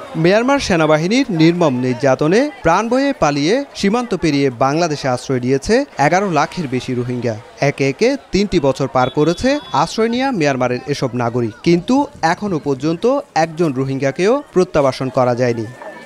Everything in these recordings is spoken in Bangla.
মিয়ানমার সেনাবাহিনীর নির্মম নির্যাতনে প্রাণ বয়ে পালিয়ে সীমান্ত পেরিয়ে বাংলাদেশে আশ্রয় নিয়েছে ১১ লাখের বেশি রোহিঙ্গা। একে একে ৩টি বছর পার করেছে আশ্রয় নেওয়া মিয়ানমারের এসব নাগরিক, কিন্তু এখনও পর্যন্ত একজন রোহিঙ্গাকেও প্রত্যাবাসন করা যায়নি।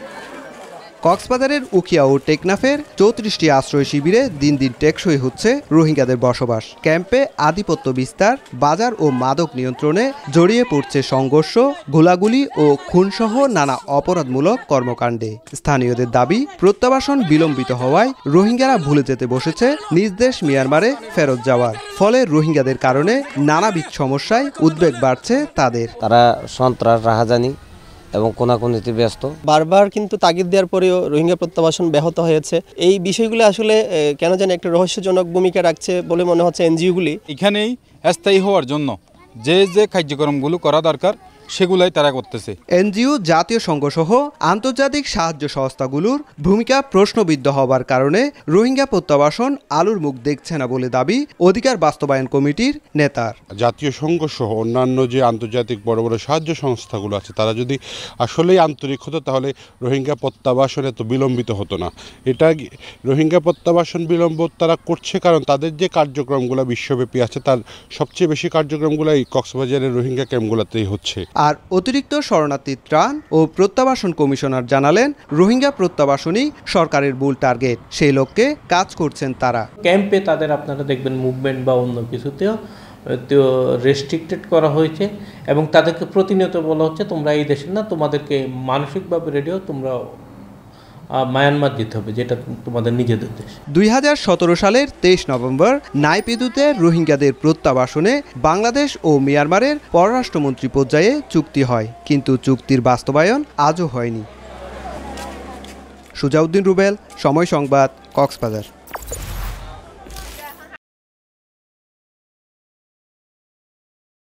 কক্সবাজারের উখিয়া ও টেকনাফের ৩৪টি আশ্রয় শিবিরে দিন দিন টেকসই হচ্ছে রোহিঙ্গাদের বসবাস। ক্যাম্পে আধিপত্য বিস্তার, বাজার ও মাদক নিয়ন্ত্রণে জড়িয়ে পড়ছে সংঘর্ষ, গোলাগুলি ও খুনসহ নানা অপরাধমূলক কর্মকাণ্ডে। স্থানীয়দের দাবি, প্রত্যাবাসন বিলম্বিত হওয়ায় রোহিঙ্গারা ভুলে যেতে বসেছে নিজ দেশ মিয়ানমারে ফেরত যাওয়ার। ফলে রোহিঙ্গাদের কারণে নানাবিধ সমস্যায় উদ্বেগ বাড়ছে তাদের। তারা সন্ত্রাস, রাহাজানি এবং কোনাকুনিতে ব্যস্ত। বারবার কিন্তু তাগিদ দেওয়ার পরেও রোহিঙ্গা প্রত্যাবাসন ব্যাহত হয়েছে। এই বিষয়গুলো আসলে কেন যেন একটা রহস্যজনক ভূমিকা রাখছে বলে মনে হচ্ছে এনজিওগুলি। এখানেই স্থায়ী হওয়ার জন্য যে কার্যক্রমগুলো করা দরকার সেগুলাই তারা করতেছে। এনজিও, জাতীয় সংঘসহ আন্তর্জাতিক সাহায্য সংস্থাগুলোর ভূমিকা প্রশ্নবিদ্ধ হবার কারণে রোহিঙ্গা প্রত্যাবাসন আলুর মুখ দেখছে না বলে দাবি অধিকার বাস্তবায়ন কমিটির নেতার। জাতীয় সংঘসহ অন্যান্য যে আন্তর্জাতিক বড় বড় সাহায্য সংস্থাগুলো আছে, তারা যদি আসলেই আন্তরিক হতো তাহলে রোহিঙ্গা প্রত্যাবাসন এত বিলম্বিত হতো না। এটা রোহিঙ্গা প্রত্যাবাসন বিলম্ব তারা করছে কারণ তাদের যে কার্যক্রমগুলো বিশ্বব্যাপী আছে তার সবচেয়ে বেশি কার্যক্রমগুলো এই কক্সবাজারের রোহিঙ্গা ক্যাম্পগুলোতেই হচ্ছে। আর অতিরিক্ত শরণার্থী ত্রাণ ও প্রত্যাবাসন কমিশনার জানালেন, রোহিঙ্গা প্রত্যাবাসনই সরকারের মূল টার্গেট। সেই লক্ষ্যে কাজ করছেন তারা। ক্যাম্পে তাদের আপনারা দেখবেন মুভমেন্ট বা অন্য কিছুতেও রেস্ট্রিক্টেড করা হয়েছে এবং তাদেরকে প্রতিনিয়ত বলা হচ্ছে তোমরা এই দেশের না, তোমাদেরকে মানসিকভাবে রেডিও তোমরা মায়ানমার যেতে হবে, যেটা তোমাদের নিজেদের দেশ। ২০১৭ সালের ২৩ নভেম্বর নাইপিদুতে রোহিঙ্গাদের প্রত্যাবাসনে বাংলাদেশ ও মিয়ানমারের পররাষ্ট্রমন্ত্রী পর্যায়ে চুক্তি হয়, কিন্তু চুক্তির বাস্তবায়ন আজও হয়নি। সুজাউদ্দিন রুবেল, সময় সংবাদ, কক্সবাজার।